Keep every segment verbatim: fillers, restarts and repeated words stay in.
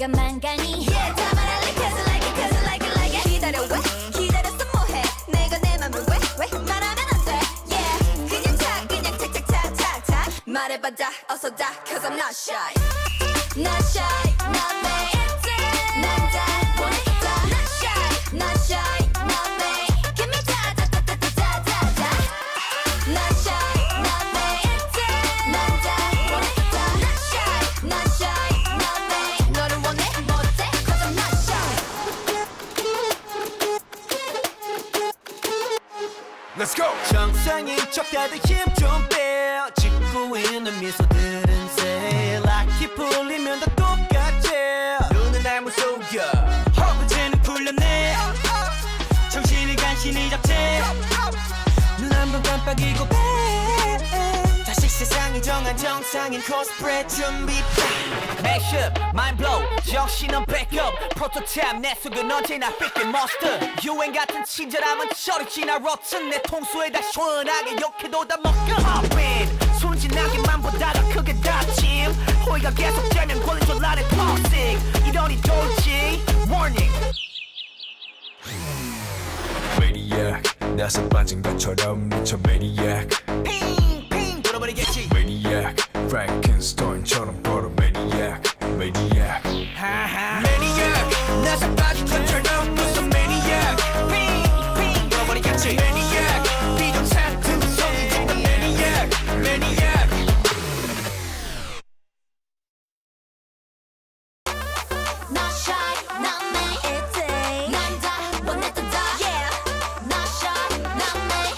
시간만 가니 Yeah 다 말할래 cause I like it cause I like it like it 기다려 왜 기다렸어 뭐해 내가 내 맘을 왜 왜 말하면 안돼 Yeah 그냥 차 그냥 착착착착착 말해봐자 어서 다 cause I'm not shy Not shy not me 남자 보냈다 Not shy not shy not me Give me 다다다다다다다 Not shy not me 남자 보냈다 Not shy not shy not me 너를 원해 못해 cause I'm not shy Let's go! 정상인 척 다들 힘 좀 빼 짓고 있는 미소들은 새 락이 풀리면 다 똑같지 눈은 날 무서워 허브제는 풀렸네 정신을 간신히 잡채 눈 한 번 깜빡이고 빼 다시 세상이 정한 정상인 코스프레 준비 Mashup, mind blow, 정신은 backup 프로토타입 내 속은 언제나 삐끗 monster 유행 같은 친절함은 저리 지나 rotten 내 통수에다 시원하게 욕해도 다 먹여 Hop in, 순진하게만 보다가 크게 다침 호의가 계속되면 권리줄 나를 toxic 이러니 돌지 warning Maniac 나서 빠진 것처럼 미쳐 Maniac 핑핑 돌아버리겠지 Maniac Frankenstein처럼 걸어 Maniac Maniac Maniac 나서 빠진 것처럼 무슨 Maniac 핑핑 돌아버리겠지 Maniac 비정사 등성이 된다 Maniac Maniac Not shy not me ITZY 남자 보냈다 Yeah Not shy not me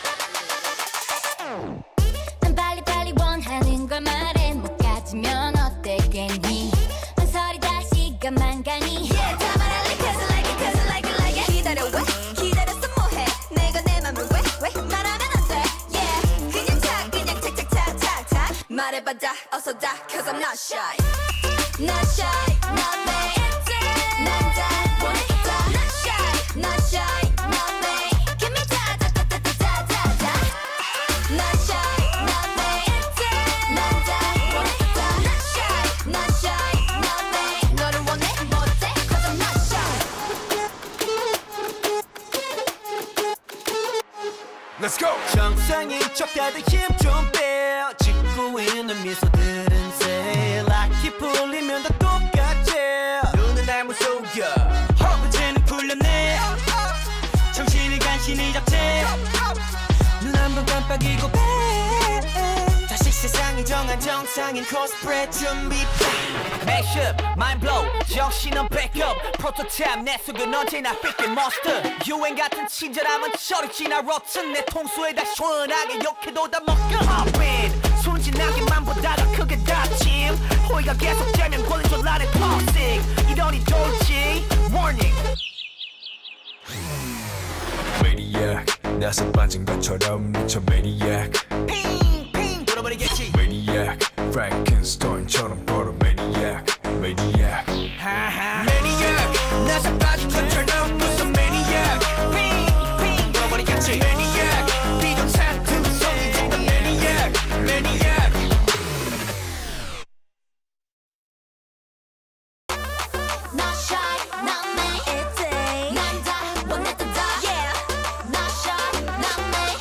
난 빨리빨리 원하는 걸 말해 못 가지면 어땠겠니 망설이다 시간만 가니 Yeah 다 말할래 cause I like it cause I like it like it 기다려 왜 기다렸어 뭐해 내가 내 맘을 왜 왜 말하면 안돼 Yeah 그냥 차 그냥 착착착착착 말해봐자 어서 다 cause I'm not shy Not shy not me 남자 보냈다 Not shy not shy not me Give me 다다다다다다다 Not shy not me 남자 보냈다 Not shy not shy not me 너를 원해 못해 cause I'm not shy Let's go! 정상인 척 다들 힘 좀 빼 짓고 있는 미소들은 새 락이 풀리면 다 똑같지 눈은 날 무서워 허브제는 풀렸네 정신을 간신히 잡채 눈 한 번 깜빡이고 빼 다시 세상이 정한 정상인 코스프레 준비 Mashup, mind blow, 정신은 backup 프로토타입 내 속은 언제나 삐끗 monster 유행 같은 친절함은 저리 지나 rotten 내 통수에다 시원하게 욕해도 다 먹여 Hop in, 순진하게만 보다가 크게 다침 호의가 계속되면 권리줄 나를 toxic 이러니 돌지 warning Maniac 나서 빠진 것처럼 미쳐 Maniac 핑핑 돌아버리겠지 Maniac Frankenstein처럼 걸어 Maniac Maniac Maniac 나서 빠진 것처럼 무슨 Maniac 핑핑 돌아버리겠지 Maniac 비정사 등성이 된다 Maniac Maniac Not shy not me ITZY 남자 보냈다 Yeah Not shy not me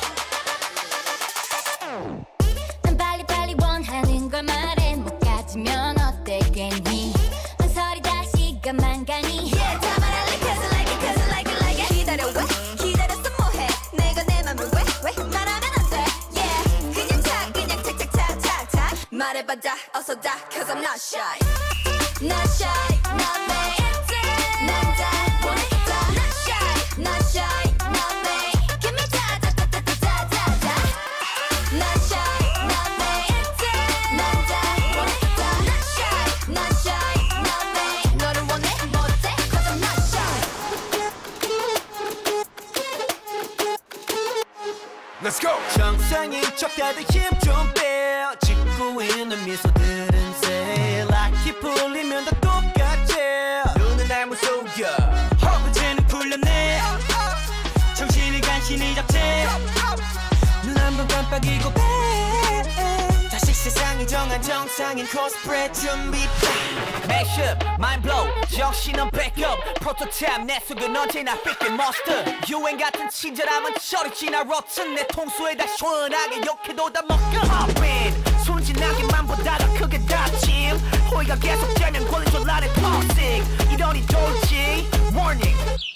난 빨리빨리 원하는 걸 말해 못 가지면 어땠겠니 망설이다 시간만 가니 Yeah 다 말할래 cause I like it cause I like it like it 기다려 왜 기다렸어 뭐해 내가 내 맘을 왜 왜 말하면 안돼 Yeah 그냥 차 그냥 착착착착착 말해봐자 어서 다 cause I'm not shy Not shy not me 남자 보냈다 Not shy not shy not me Give me 다다다다다다다 Not shy not me 남자 보냈다 Not shy not shy not me 너를 원해 못해 cause I'm not shy Let's go! 정상인 척 다들 힘 좀 빼 짓고 있는 미소들은 새 락이 풀리면 다 똑같지 눈은 날 무서워 허브제는 풀렸네 정신을 간신히 잡채 눈 한 번 깜빡이고 빼 다시 세상이 정한 정상인 코스프레 준비 Mashup, mind blow, 정신은 backup 프로토타입 내 속은 언제나 삐끗 monster 유행 같은 친절함은 저리 지나 rotten 내 통수에다 시원하게 욕해도 다 먹겨 Hop in, 순진하게만 보다 더 크게 다짐 호의가 계속되면 권리줄 안에 toxic 이러니 돌지 warning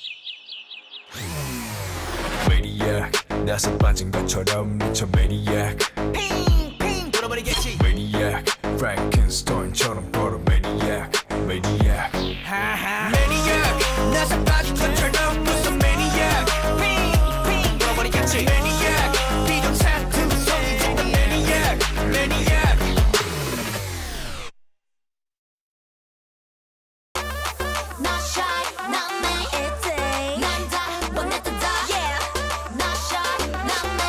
Maniac 나서 빠진 것처럼 미쳐 Maniac 핑핑 돌아버리겠지 Maniac Frankenstein처럼 벌어 Maniac Maniac Maniac 나서 빠진 것처럼 무슨 Maniac 핑핑 돌아버리겠지 Maniac 비정상들 성이 되는 Maniac Maniac Not shy, not me, it's a 남자 원했던 다 yeah. Not shy, not me.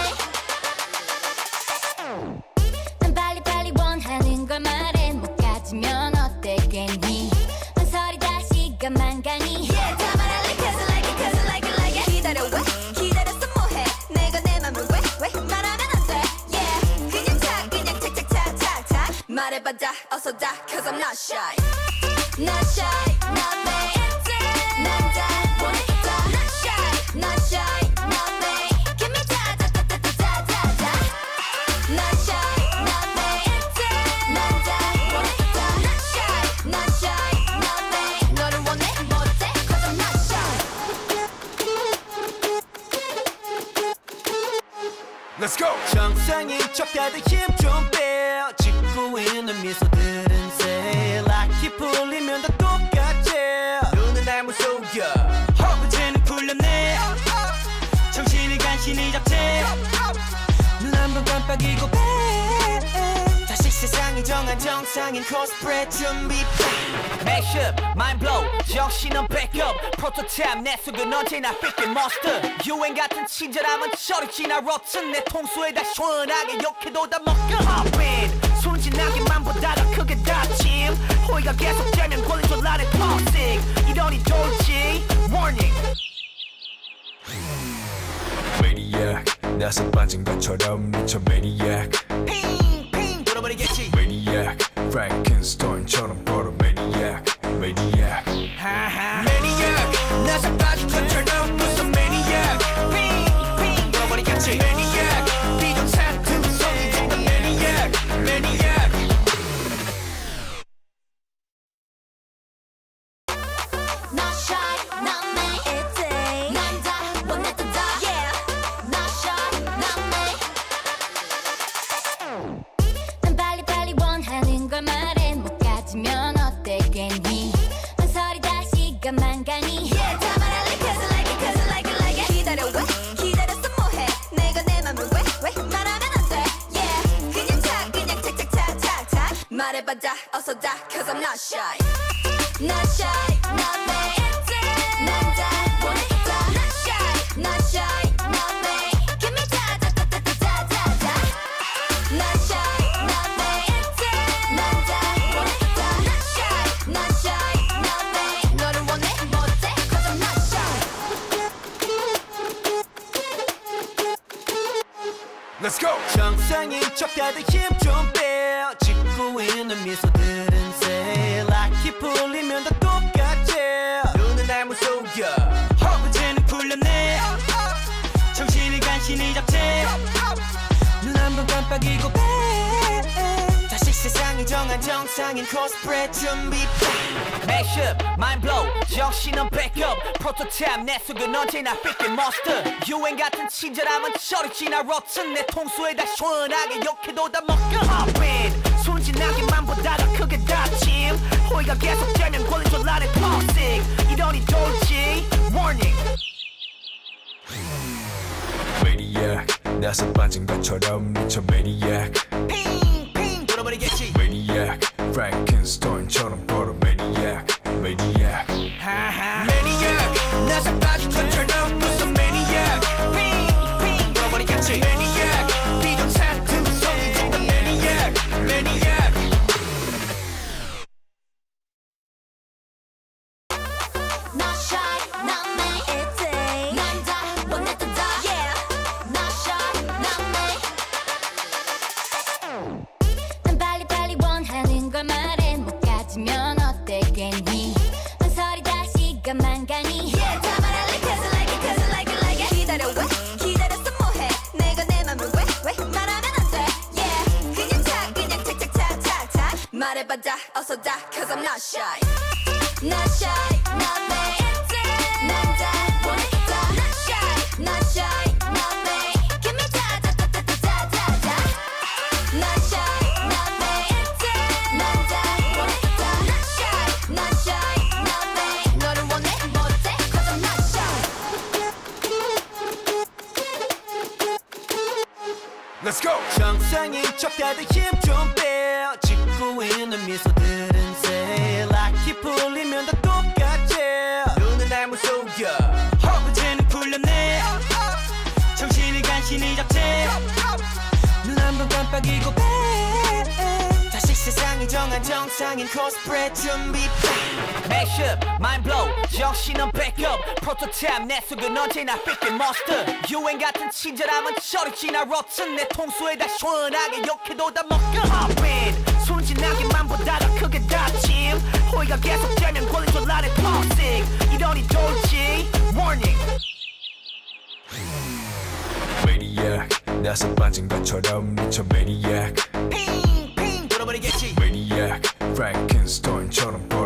난 빨리빨리 원하는 걸 말해 못 가지면 어땠겠니 한설이 다 시간만 가니 Yeah 다 말할래 cause I like it cause I like it like it 기다려 왜 기다렸어 뭐해 내가 내 맘을 왜 왜 말하면 안돼 Yeah 그냥 차 그냥 착착착착착 말해봐자 어서 다 cause I'm not shy Not shy not me it's it 남자 원했다 Not shy not shy not me Give me 자자자자자자자 Not shy not me it's it 남자 원했다 Not shy not shy not me 너를 원해 못해 cause I'm not shy Let's go! 정상인 척 다들 힘 좀 빼 짓고 있는 미소들은 새 락이 풀리면 다 똑같지 눈은 날 무속여 허브제는 풀렸네 정신을 간신히 잡채 눈 한 번 깜빡이고 빼 다시 세상이 정한 정상인 코스프레 준비 Mashup, mind blow, 정신은 backup 프로토타입 내 속은 언제나 삐끗 monster 유행 같은 친절함은 저리 지나 rotten 내 통수에다 시원하게 욕해도 다 먹겨 Hop in, 순진하게만 보다 더 크게 다짐 호의가 계속되면 권리줄 안에 toxic 이러니 돌지 warning Maniac 나서 빠진 것처럼 미쳐 Maniac 핑핑 돌아버리겠지 Maniac Frankenstein처럼 벌어 Maniac Maniac Maniac 나서 빠진 것처럼 무슨 Maniac 핑핑 돌아버리겠지 Maniac 비정상들 성이 되는 Maniac Maniac Not shy, not me, it's a 남자 원했던 다 yeah. Not shy, not me. 난 빨리빨리 원하는 걸 말해 못 가지면 어땠겠니 한설이 다 시간만 가니 Yeah 다 말할래 cause I like it cause I like it like it 기다려 왜 기다렸어 뭐해 내가 내 맘을 왜 왜 말하면 안돼 Yeah 그냥 차 그냥 착착착착착 말해봐자 어서 다 cause I'm not shy Not shy not me it's it 남자 원했다 Not shy not shy not me Give me 자자자자자자자 Not shy not me it's it 남자 원했다 Not shy not shy not me 너를 원해 못해 cause I'm not shy Let's go! 정상인 척 다들 힘 좀 빼 짓고 있는 미소들은 새 락이 풀리면 다 똑같지 눈은 날 무속여 허브제는 풀렸네 정신을 간신히 잡채 눈 한 번 깜빡이고 빼 다시 세상이 정한 정상인 코스프레 준비 Mashup, mind blow, 정신은 backup 프로토타입 내 속은 언제나 삐끗 monster 유행 같은 친절함은 저리 지나 rotten 내 통수에다 시원하게 욕해도 다 먹겨 Hop in, 순진하게만 보다 더 크게 다짐 호의가 계속되면 권리줄 안에 toxic 이러니 돌지 warning Maniac 나서 빠진 것처럼 미쳐 Maniac 핑핑 돌아버리겠지 Maniac Frankenstein처럼 벌어 Maniac Maniac Maniac 나서 빠진 것처럼 무슨 Maniac 핑핑 돌아버리겠지 Maniac 비정상들 성이 되는 Maniac Maniac Not shy, not me, it's a 남자 원했던 다 yeah. Not shy, not me. 난 빨리빨리 원하는 걸 말해 못 가지면 어때 시간만 가니 Yeah 다 말할래 cause I like it cause I like it like it 기다려 왜 기다렸어 뭐해 내가 내 맘을 왜 왜 말하면 안돼 Yeah 그냥 차 그냥 착착착착착 말해봐 다 어서 다 cause I'm not shy Not shy not me 난다 원했다 Not shy not shy not me Give me da da da da da da da Not shy not me 난다 원했다 Not shy not shy not me 너를 원해 못해 cause I'm not shy Let's go. 정상인 척 다들 힘 좀 빼. 짓고 있는 미소들은 새 락이 풀리면 다 똑같지. 눈은 날 무속여. 허브제는 풀렸네. 정신을 간신히 잡채. 눈 한 번 깜빡이고 빼. 다시 세상이 정한 정상인 코스프레 준비. Mashup, mind blow, 정신은 backup. 프로토타입 내 속은 언제나 삐끗 monster. 유행 같은 친절함은 저리 지나 rotten. 내 통수에다 시원하게 욕해도 다 먹여. Hop in, 순진하게만 보다가 크게 다짐. 호의가 계속되면 권리줄 아래 toxic. 이러니 돌지, warning. Maniac. 나서 빠진 것처럼 미쳐 Maniac. 핑핑 돌아버리겠지. Maniac. Frankenstein처럼